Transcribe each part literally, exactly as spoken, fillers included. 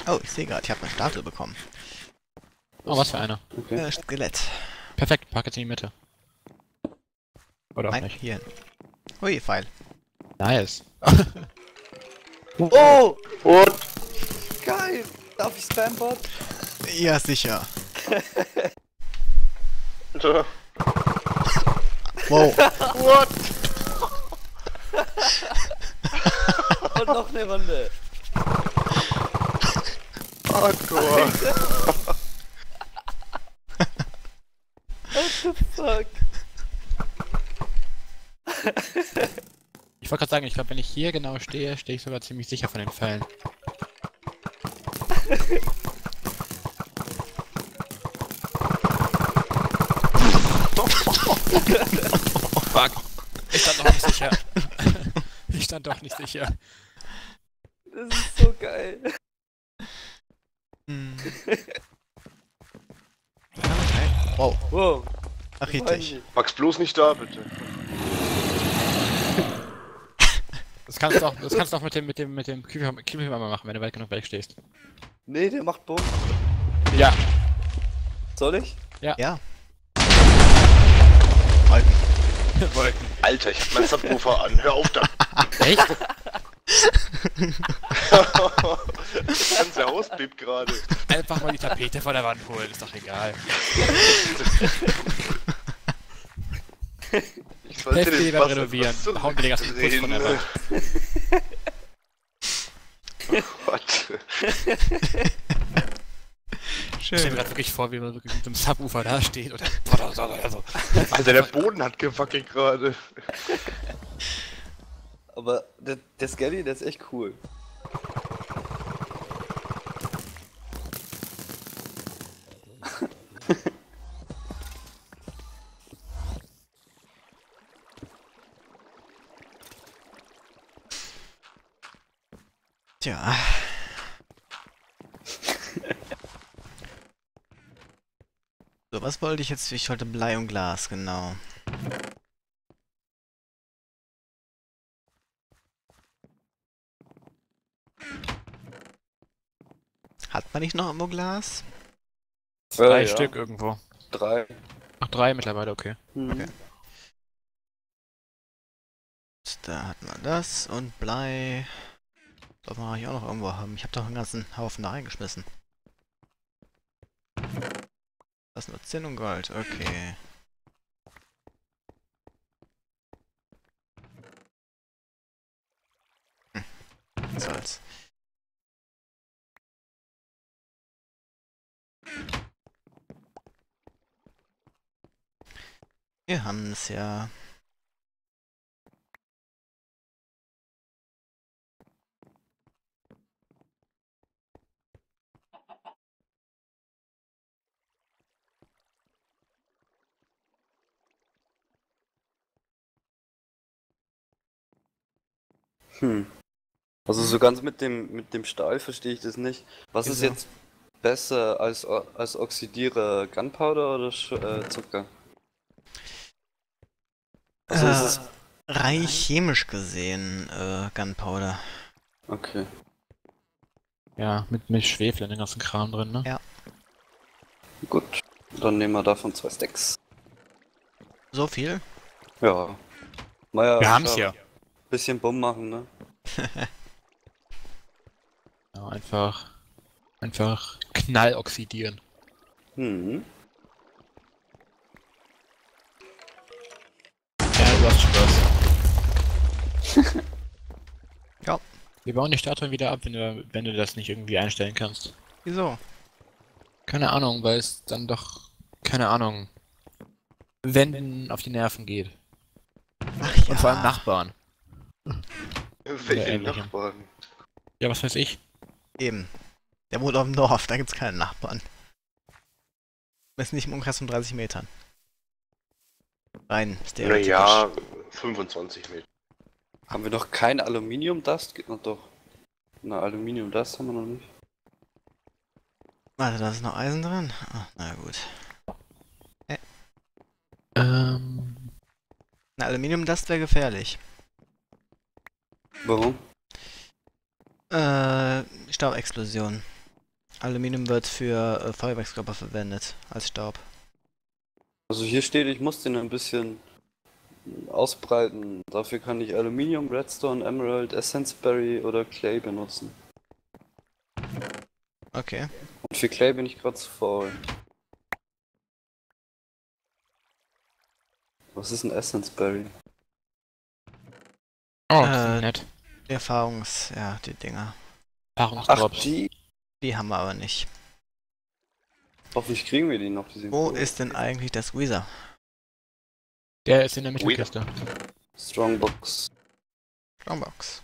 Oh, ich sehe gerade, ich habe eine Statue bekommen. Oh, was für eine. Okay. Äh, Skelett. Perfekt, pack jetzt in die Mitte. Oder auch Nein, nicht. hier hin. Ui, Pfeil. Nice. Oh! What? Geil! Darf ich Spambot? Ja, sicher. So. Wow. What? Und noch eine Runde. Hardcore. What the fuck? Ich wollte gerade sagen, ich glaube, wenn ich hier genau stehe, stehe ich sogar ziemlich sicher von den Pfeilen. Fuck. Ich stand doch nicht sicher. Ich stand doch nicht sicher. Das ist so geil. Hm. Okay. Wow. Wow. Ach, richtig. Max bloß nicht da, bitte. Das kannst du auch, das kannst du auch mit dem, mit dem, mit dem Kühlhammer machen, wenn du weit genug weg stehst. Nee, der macht Bumm. Ja. Soll ich? Ja. Wolken. Wolken. Alter, ich hab meinen Subwoofer an. Hör auf da. Echt? Das ganze Haus bebt gerade. Einfach mal die Tapete von der Wand holen, ist doch egal. Ich sollte Hälfte den lieber Bass renovieren. etwas zurückdrehen. Hauen wir den ganzen Putz von der Wand. Oh Gott. Ich stelle mir Schön. gerade wirklich vor, wie man wirklich mit dem Subwoofer da steht oder so. Alter, der Boden hat gewackelt gerade. Aber der, der Skelly, der ist echt cool. Tja. So, was wollte ich jetzt? Ich wollte Blei und Glas, genau. Hat man nicht noch irgendwo Glas? Drei Äh, ja. Stück irgendwo. Drei. Ach, drei mittlerweile, okay. Hm. Okay. Da hat man das und Blei. Soll man eigentlich auch noch irgendwo haben. Ich habe doch einen ganzen Haufen da reingeschmissen. Das ist nur Zinn und Gold, okay. Hm. Was soll's. Wir haben es ja. Hm. Also so ganz mit dem mit dem Stahl verstehe ich das nicht. Was ist Wieso? jetzt besser als O- als Oxidierer, Gunpowder oder Sch äh, Zucker? Also ist es Äh, rein chemisch gesehen, äh, Gunpowder. okay. Ja, mit, mit Schwefel in den ganzen Kram drin, ne? Ja. Gut. Dann nehmen wir davon zwei Stacks. So viel? Ja. Naja, Wir haben's schau, ja. Bisschen Bumm machen, ne? Ja, einfach. Einfach Knall oxidieren. Hm. Ja, du hast Spaß. Ja. Wir bauen die Statuen wieder ab, wenn du, wenn du das nicht irgendwie einstellen kannst. Wieso? Keine Ahnung, weil es dann doch, keine Ahnung, Wänden auf die Nerven geht. Ach ja. Und vor allem Nachbarn. Welche ähnlichem. Nachbarn? Ja, was weiß ich? Eben. Der wohnt auf dem Dorf, da gibt's keine Nachbarn. Wir sind nicht im Umkreis von dreißig Metern. Rein stereotypisch. Naja, fünfundzwanzig Meter. Haben wir noch kein Aluminium-Dust? Geht noch doch. Na, Aluminium-Dust haben wir noch nicht. Warte, da ist noch Eisen drin? Ah, na gut. Ähm, Na, Aluminium-Dust wäre gefährlich. Warum? Äh, Staubexplosion. Aluminium wird für äh, Feuerwerkskörper verwendet, als Staub. Also hier steht, ich muss den ein bisschen ausbreiten. Dafür kann ich Aluminium, Redstone, Emerald, Essence Berry oder Clay benutzen. Okay. Und für Clay bin ich gerade zu faul. Was ist ein Essence Berry? Oh, Äh, nett. Die Erfahrungs... ja, die Dinger. Ach, Erfahrungsdrops. die? Die haben wir aber nicht. Hoffentlich kriegen wir die noch. Die sind Wo cool. ist denn eigentlich der Squeezer? Der ist in der Mittelkiste. Strongbox. Strongbox.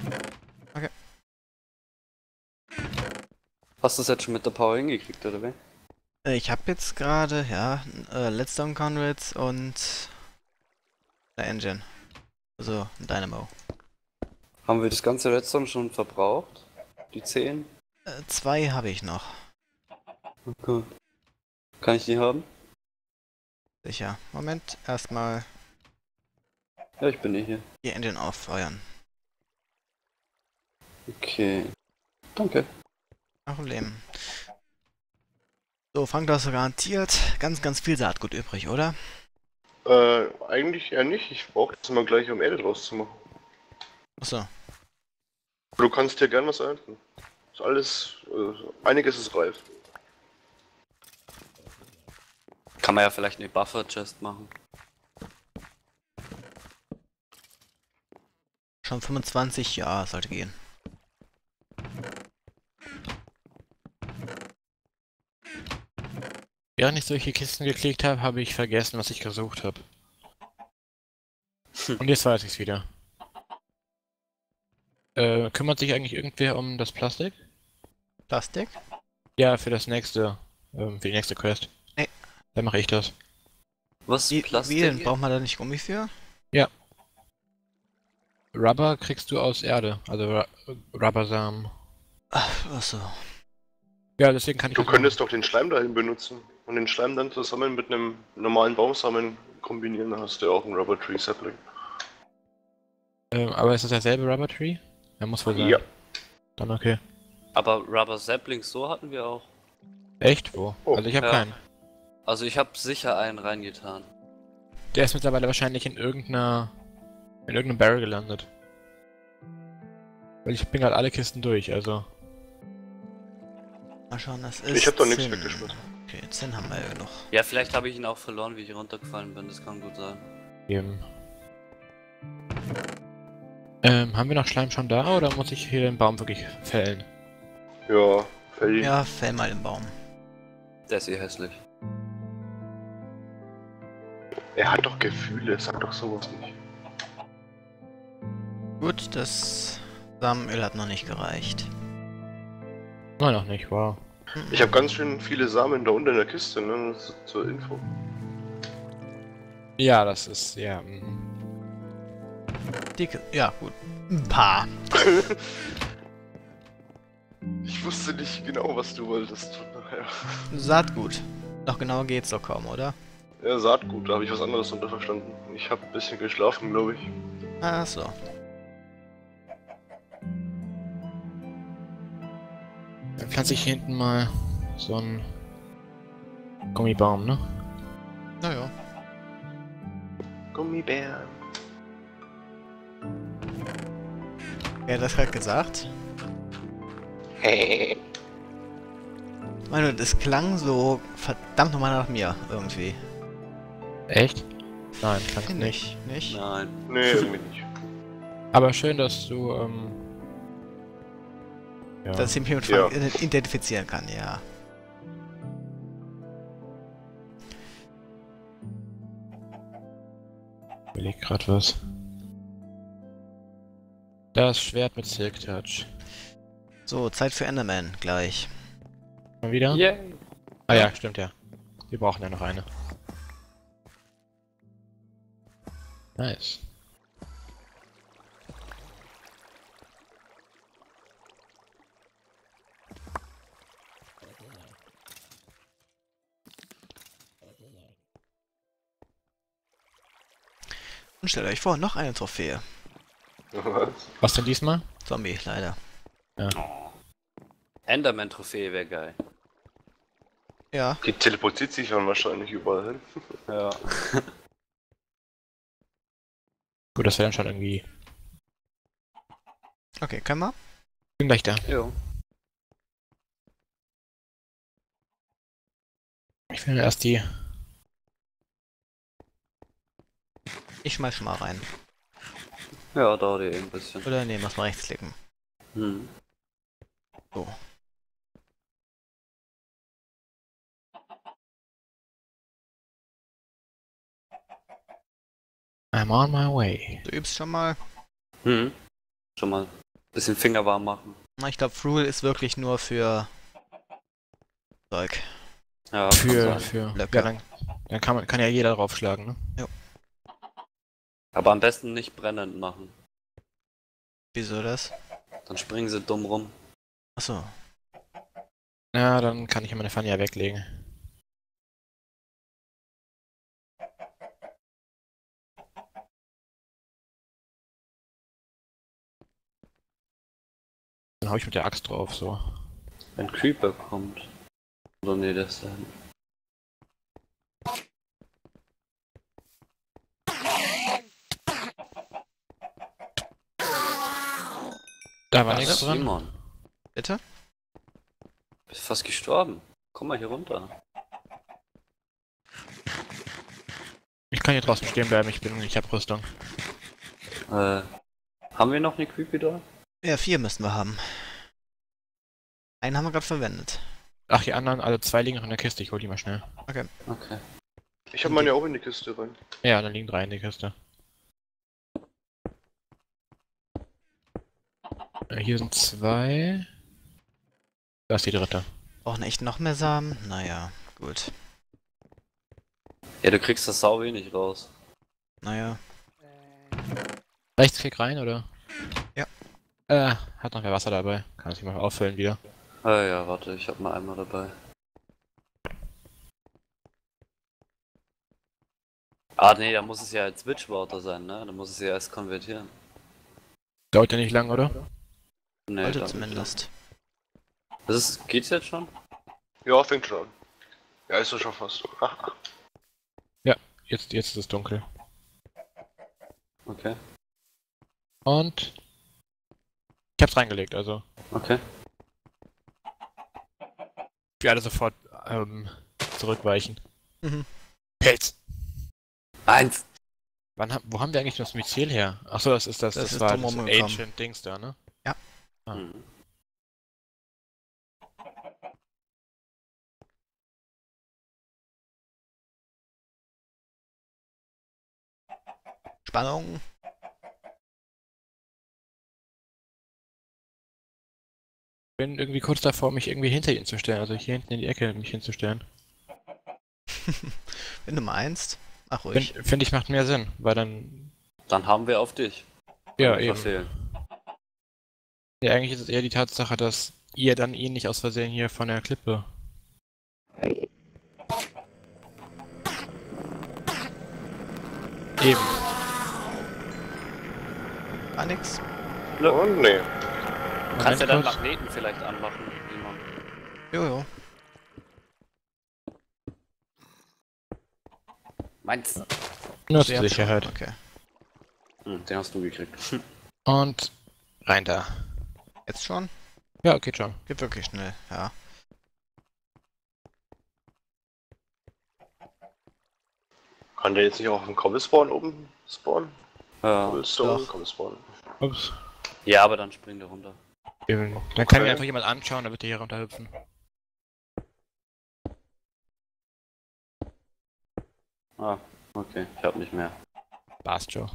Hast du das jetzt schon mit der Power hingekriegt, oder wie? Äh, Ich habe jetzt gerade, ja, äh, Leadstone Conduits und eine Engine. Also ein Dynamo. Haben wir das ganze Redstone schon verbraucht? Die zehn? Äh, zwei habe ich noch. Okay. Kann ich die haben? Sicher. Moment, erstmal Ja, ich bin eh hier. die Engine auffeuern. Okay. Danke. Kein Problem. So, Frank, du hast garantiert ganz, ganz viel Saatgut übrig, oder? Äh, eigentlich eher nicht. Ich brauche das mal gleich, um Erde draus zu machen. Achso. Du kannst dir gern was ernten. Ist alles, äh, einiges ist reif. Kann man ja vielleicht eine Buffer-Chest machen. Schon fünfundzwanzig, ja, sollte gehen. Während ich solche Kisten geklickt habe, habe ich vergessen, was ich gesucht habe. Und jetzt weiß ich's wieder. Äh, kümmert sich eigentlich irgendwer um das Plastik? Plastik? Ja, für das nächste, ähm, für die nächste Quest. Nee. Dann mache ich das. Was? Wie, Plastik? wie denn? Braucht man da nicht Gummi für? Rubber kriegst du aus Erde, also Ru Rubbersamen. Ach, achso. Ja, deswegen kann ich Du das könntest doch den Schleim dahin benutzen und den Schleim dann zusammen mit einem normalen Baumsamen kombinieren, dann hast du ja auch einen Rubber Tree Sapling. Ähm, aber ist das derselbe Rubber Tree? Er muss wohl sein. Ja. Dann okay. Aber Rubber Saplings so hatten wir auch. Echt? Wo? Oh, also ich habe ja. keinen. Also ich habe sicher einen reingetan. Der ist mittlerweile wahrscheinlich in irgendeiner... in irgendeinem Barrel gelandet. Weil ich bin gerade alle Kisten durch, also... Mal schauen, das ist. Ich hab doch nichts Zinn. weggeschmissen. Okay, Zinn haben wir ja genug. Ja, vielleicht habe ich ihn auch verloren, wie ich runtergefallen bin. Das kann gut sein. Eben. Ähm, haben wir noch Schleim schon da, oder muss ich hier den Baum wirklich fällen? Ja, Fell. Ja, fäll mal den Baum. Der ist eh hässlich. Er hat doch Gefühle, sag doch sowas nicht. Gut, das Samenöl hat noch nicht gereicht. Nein, noch nicht, wow. Ich habe ganz schön viele Samen da unten in der Kiste, ne? Das ist zur Info. Ja, das ist, ja... mhm. Dicke. Ja, gut. Ein paar. Ich wusste nicht genau, was du wolltest. Von daher. Saatgut. Noch genauer geht's doch kaum, oder? Ja, Saatgut, da habe ich was anderes drunter verstanden. Ich habe ein bisschen geschlafen, glaube ich. Ach so. Dann pflanze ich hier hinten mal so einen Gummibaum, ne? Naja. Gummibär. Wer hat das gerade gesagt? Hey. Ich meine, das klang so verdammt nochmal nach mir, irgendwie. Echt? Nein, kann ich Finde nicht. ich. Nicht? Nein. Nee, irgendwie nicht. Aber schön, dass du, ähm... ja. Dass ich mich mit Ja. Frank identifizieren kann, ja. Ich überleg grad was. Das Schwert mit Silk Touch. So, Zeit für Enderman gleich. Mal wieder? Yay! Ah ja, stimmt ja. Wir brauchen ja noch eine. Nice. Und stellt euch vor, noch eine Trophäe. Was? Was denn diesmal? Zombie, leider. Ja. Enderman-Trophäe wäre geil. Ja. Die teleportiert sich dann wahrscheinlich überall hin. Ja. Gut, das wäre dann schon irgendwie... Okay, können wir? Bin gleich da. Jo. Ich will erst die... Ich schmeiß schon mal rein. Ja, dauert ja eh ein bisschen. Oder nee, muss mal rechtsklicken. Hm. So. I'm on my way. Du übst schon mal. Hm. Schon mal ein bisschen Finger warm machen. Na, ich glaube, Frugal ist wirklich nur für Zeug. Ja, Für, kann sein. für... Blöcke. Ja, dann, dann kann, man, kann ja jeder draufschlagen, ne? Aber am besten nicht brennend machen. Wieso das? Dann springen sie dumm rum. Achso. Ja, dann kann ich meine Pfanne ja weglegen. Dann hau ich mit der Axt drauf, so. Wenn Creeper kommt. Oder nee, das ist dann. Da war Ach, nichts dran. Simon. Bitte? Bist fast gestorben. Komm mal hier runter. Ich kann hier draußen stehen bleiben, ich bin, ich hab Rüstung. Äh. Haben wir noch eine Creepy da? Ja, vier müssten wir haben. Einen haben wir gerade verwendet. Ach, die anderen, alle zwei liegen noch in der Kiste, ich hol die mal schnell. Okay. Ich habe meine auch in die Kiste rein. Ja, dann liegen drei in der Kiste. Äh, Hier sind zwei. Da ist die dritte. Brauchen echt noch mehr Samen? Naja, gut. Ja, du kriegst das sau wenig raus. Naja. Rechtsklick rein, oder? Ja. Äh, hat noch mehr Wasser dabei. Kann sich mal auffüllen wieder. Ah ja, warte, ich hab mal einmal dabei. Ah nee, da muss es ja als Switch-Water sein, ne? Da muss es ja erst konvertieren. Dauert ja nicht lang, oder? Nee, Sollte damit zumindest. nicht. Das ist, geht's jetzt schon? Ja, fängt schon an. Ja, ist doch schon fast. Ach, Jetzt, jetzt ist es dunkel. Okay. Und... Ich hab's reingelegt, also... Okay. Wir alle sofort, ähm, zurückweichen. Mhm. Pelz! Eins! Wann haben, wo haben wir eigentlich das Myzel her? Achso, das ist das, Das das, ist war drum das rumgekommen. Ancient Dings da, ne? Ja. Ah. Hm. Spannung. Bin irgendwie kurz davor, mich irgendwie hinter ihn zu stellen, also hier hinten in die Ecke mich hinzustellen. Wenn du meinst. Ach ruhig. Finde find ich macht mehr Sinn, weil dann... Dann haben wir auf dich. Ja, Wir eben. verfehlen. Ja, eigentlich ist es eher die Tatsache, dass ihr dann ihn nicht aus Versehen hier von der Klippe... Eben. Gar nix. oh nee. Du kannst ja dann kurz. Magneten vielleicht anmachen, Simon. Jojo. Meins. Nur Sie zur hat Sicherheit. schon. Okay. Hm, den hast du gekriegt. Und rein da. Jetzt schon? Ja, geht schon. Geht wirklich schnell, ja. Kann der jetzt nicht auch auf dem Cobblespawn oben spawnen? Ja. Cobblestone, doch. Cobblespawn. Ups. Ja, aber dann springt er runter. Eben. Dann kann Okay. mir einfach jemand anschauen, dann wird der hier runterhüpfen. Ah, okay. Ich hab nicht mehr. Passt schon.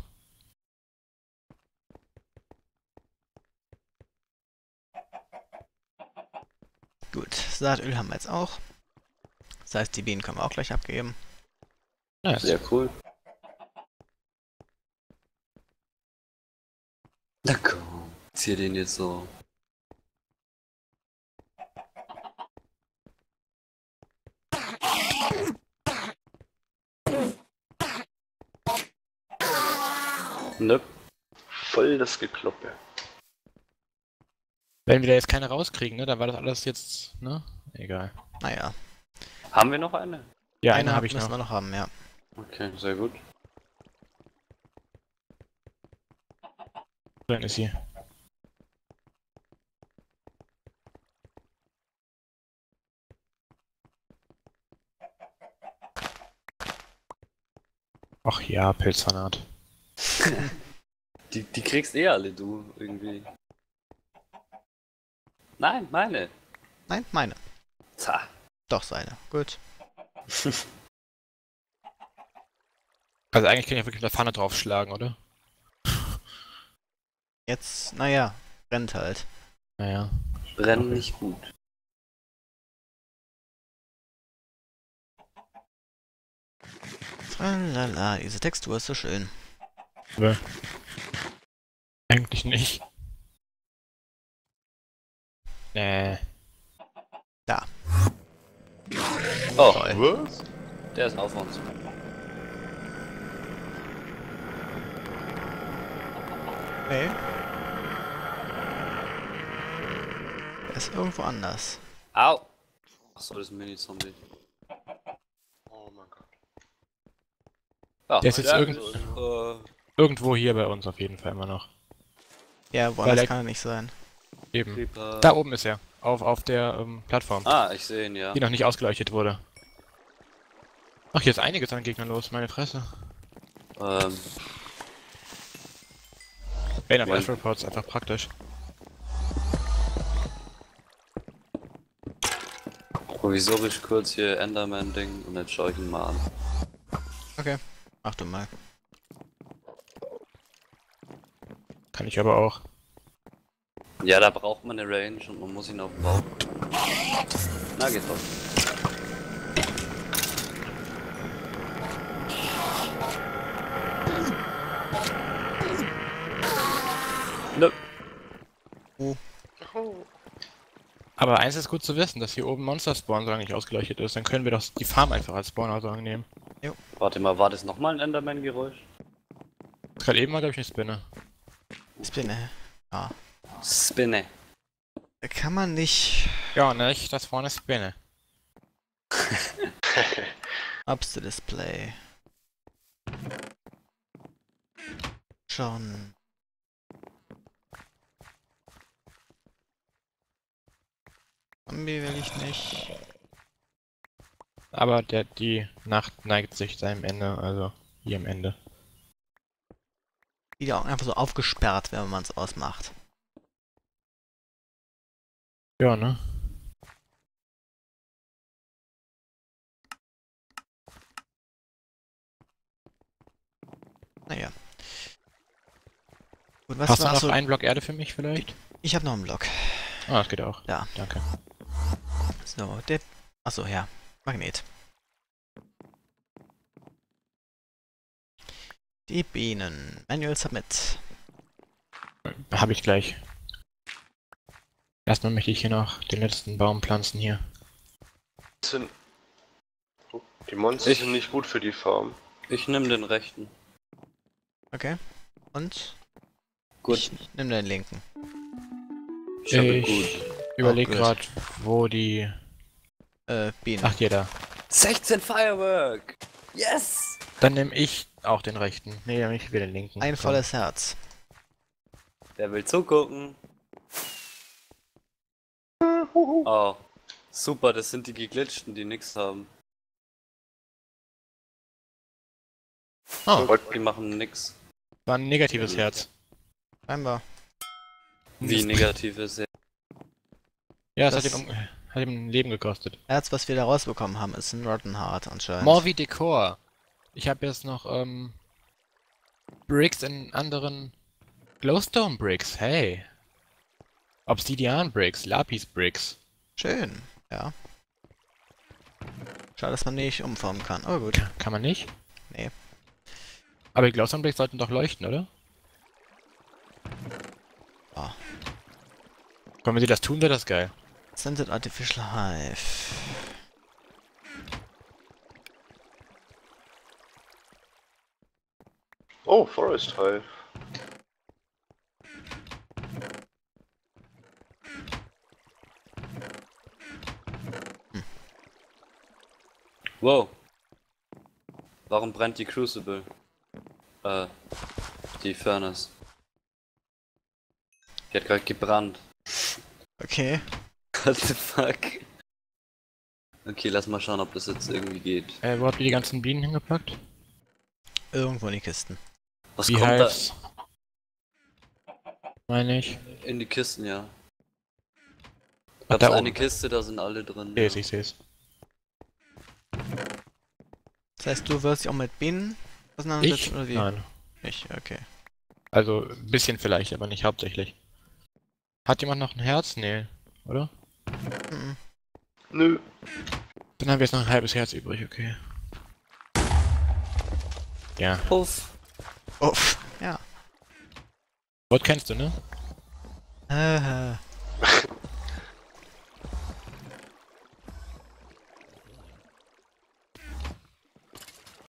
Gut. Saatöl haben wir jetzt auch. Das heißt, die Bienen können wir auch gleich abgeben. Nice. Sehr cool. Na komm. Zieh den jetzt so. Ne? Voll das Gekloppe. Wenn wir da jetzt keine rauskriegen, ne, dann war das alles jetzt, ne? Egal. Naja, Haben wir noch eine? Ja, eine eine habe ich müssen noch. wir noch haben, ja. Okay, sehr gut. Dann ist sie. Ach ja, Pilzfanat. Die, die kriegst eh alle, du, irgendwie. Nein, meine. Nein, meine. Zah. Doch seine. Gut. Also eigentlich kann ich ja wirklich mit der Pfanne draufschlagen, oder? Jetzt, naja, brennt halt. Naja. Brennen Okay. nicht gut. Tralala, diese Textur ist so schön. Aber eigentlich nicht. Nee. Da. Oh, Toll. Was? der ist auf uns. Nee. Er ist irgendwo anders. Au! Achso, das ist ein Mini-Zombie. Oh mein Gott. Ja, Der ist jetzt ja, irgend- also, äh, Irgendwo hier bei uns auf jeden Fall immer noch. Ja, woanders Weil er- kann er nicht sein. Eben. Creeper. Da oben ist er. Auf, auf der ähm, Plattform, Ah, ich sehe ihn, ja. die noch nicht ausgeleuchtet wurde. Ach, hier ist einiges an Gegnern los, meine Fresse. Ähm, Bane of Ja. Ash-Reports, einfach praktisch. provisorisch kurz hier Enderman-Ding und jetzt schau ich ihn mal an. Okay. Mach du mal. Kann ich aber auch. Ja, da braucht man eine Range und man muss ihn auf den Bauch. Na, geht doch. Nö. Oh. Aber eins ist gut zu wissen, dass hier oben Monster Spawn solange nicht ausgeleuchtet ist. Dann können wir doch die Farm einfach als Spawner nehmen. Warte mal, war das nochmal ein Enderman-Geräusch? Gerade eben war, glaube ich, eine Spinne. Spinne. Ja. Spinne. Kann man nicht. Ja, nicht, das war eine Spinne. Ups to Display. Schon. Zombie will ich nicht. Aber der, die Nacht neigt sich seinem Ende, also hier am Ende. Die Augen einfach so aufgesperrt, wenn man es ausmacht. Ja, ne? Naja. Gut, was Hast du war noch so? einen Block Erde für mich vielleicht? Ich habe noch einen Block. Ah, das geht auch. Ja. Danke. So, der. Achso, ja. Magnet. Die Bienen. Manual Submit. Habe ich gleich. Erstmal möchte ich hier noch den letzten Baum pflanzen hier. Sind... Oh, die Monster Ich- sind nicht gut für die Farm. Ich nehme den rechten. Okay. Und? Gut. Ich nimm den linken. Ich habe Ich gut. überleg gut. gerade, wo die... Äh, Bienen. Ach, hier da. sechzehn Firework! Yes! Dann nehme ich auch den rechten. Nee, dann nehme ich wieder den linken. Ein So. volles Herz. Der will zugucken. Oh. Super, das sind die geglitschten, die nix haben. Oh, Die machen nix. war ein negatives Herz. Scheinbar. Wie negatives. Ja, es Das- hat ihm, um, hat ihm ein Leben gekostet. Herz, was wir da rausbekommen haben, ist ein Rotten Heart anscheinend. More wie Dekor. Ich habe jetzt noch ähm, Bricks in anderen Glowstone Bricks. Hey. Obsidian Bricks, Lapis Bricks. Schön. Ja. Schade, dass man nicht umformen kann. Oh gut. Ka- Kann man nicht? Nee. Aber die Glowstone Bricks sollten doch leuchten, oder? Ah. Wenn sie das tun, wäre das geil. Scented Artificial Hive. Oh, Forest Hive. Wow. Warum brennt die Crucible? Äh, die Furnace. Die hat gerade gebrannt. Okay. What the fuck? Okay, lass mal schauen, ob das jetzt irgendwie geht. Äh, wo habt ihr die ganzen Bienen hingepackt? Irgendwo in die Kisten. Was Wie kommt heißt's? Meine ich. da? In die Kisten, ja. Ach, Gab's da eine oben. Kiste, da sind alle drin. Seh's, ja. ich seh's. Das heißt, du wirst dich auch mit Bienen auseinandersetzen, Ich? oder wie? Nein. Ich, okay. Also, ein bisschen vielleicht, aber nicht hauptsächlich. Hat jemand noch ein Herz? Nee, oder? Mhm. Nö. Dann haben wir jetzt noch ein halbes Herz übrig, okay. Ja. Puff. Uff, ja. Wort kennst du, ne? Äh,